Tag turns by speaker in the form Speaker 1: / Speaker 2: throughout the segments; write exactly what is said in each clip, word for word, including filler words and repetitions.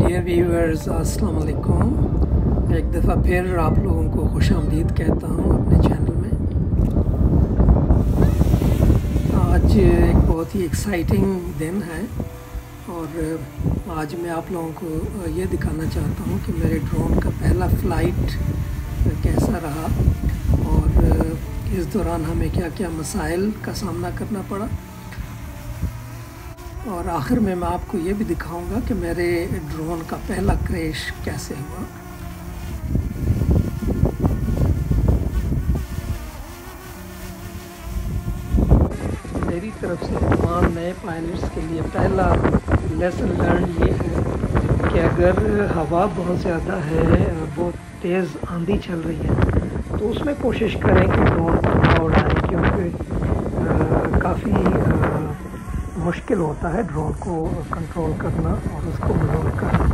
Speaker 1: Dear viewers, अस्सलाम वालेकुम। एक दफ़ा फिर आप लोगों को खुशामदीद कहता हूँ अपने चैनल में। आज एक बहुत ही एक्साइटिंग दिन है और आज मैं आप लोगों को ये दिखाना चाहता हूँ कि मेरे ड्रोन का पहला फ़्लाइट कैसा रहा और इस दौरान हमें क्या क्या मसाइल का सामना करना पड़ा, और आखिर में मैं आपको ये भी दिखाऊंगा कि मेरे ड्रोन का पहला क्रैश कैसे हुआ। मेरी तरफ से तमाम नए पायलट्स के लिए पहला लेसन लर्न ये है कि अगर हवा बहुत ज़्यादा है, बहुत तेज़ आंधी चल रही है, तो उसमें कोशिश करें कि ड्रोन को ना उड़ाएं, क्योंकि काफ़ी मुश्किल होता है ड्रोन को कंट्रोल करना और उसको मैनेवर करना।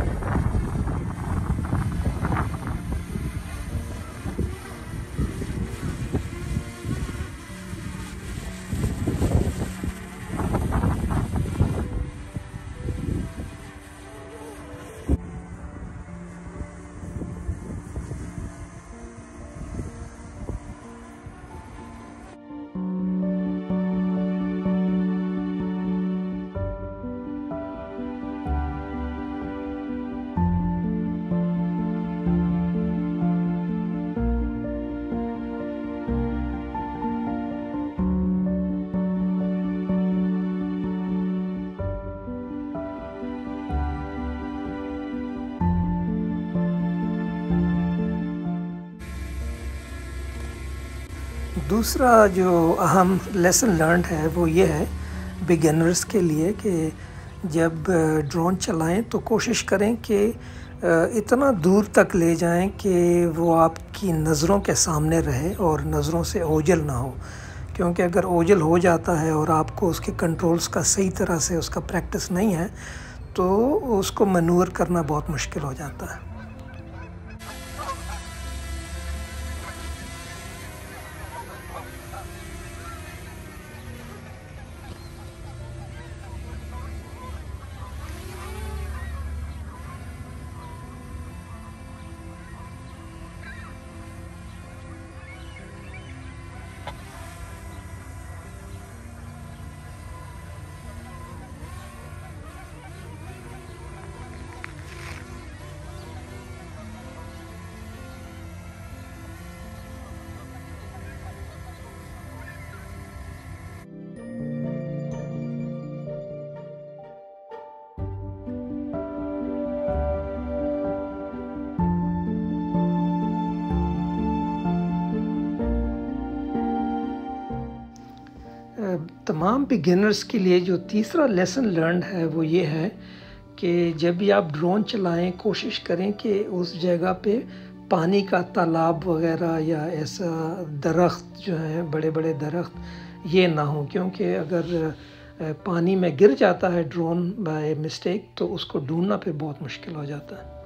Speaker 1: दूसरा जो अहम लेसन लर्न है वो ये है बिगिनर्स के लिए कि जब ड्रोन चलाएं तो कोशिश करें कि इतना दूर तक ले जाएं कि वो आपकी नज़रों के सामने रहे और नज़रों से ओझल ना हो, क्योंकि अगर ओझल हो जाता है और आपको उसके कंट्रोल्स का सही तरह से उसका प्रैक्टिस नहीं है तो उसको मैनूवर करना बहुत मुश्किल हो जाता है। तमाम बिगिनर्स के लिए जो तीसरा लेसन लर्न है वो ये है कि जब भी आप ड्रोन चलाएं कोशिश करें कि उस जगह पे पानी का तालाब वगैरह या ऐसा दरख्त जो है, बड़े बड़े दरख्त ये ना हो, क्योंकि अगर पानी में गिर जाता है ड्रोन बाय मिस्टेक तो उसको ढूंढना फिर बहुत मुश्किल हो जाता है।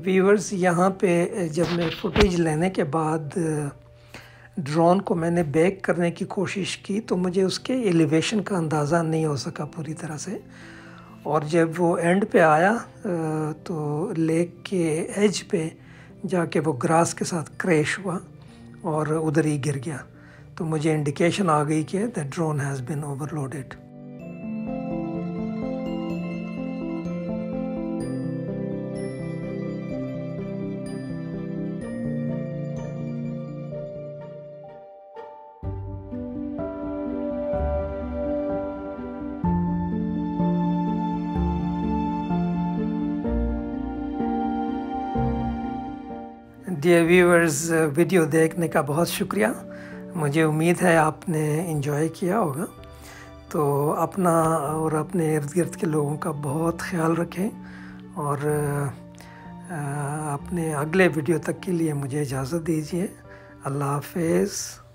Speaker 1: व्यूअर्स, यहाँ पे जब मैं फुटेज लेने के बाद ड्रोन को मैंने बैक करने की कोशिश की तो मुझे उसके एलिवेशन का अंदाज़ा नहीं हो सका पूरी तरह से, और जब वो एंड पे आया तो लेक के एज पे जाके वो ग्रास के साथ क्रैश हुआ और उधर ही गिर गया। तो मुझे इंडिकेशन आ गई कि the drone has been overloaded. Dear viewers, video देखने का बहुत शुक्रिया। मुझे उम्मीद है आपने एंजॉय किया होगा। तो अपना और अपने इर्द गिर्द के लोगों का बहुत ख्याल रखें, और अपने अगले वीडियो तक के लिए मुझे इजाज़त दीजिए। अल्लाह हाफ़िज़।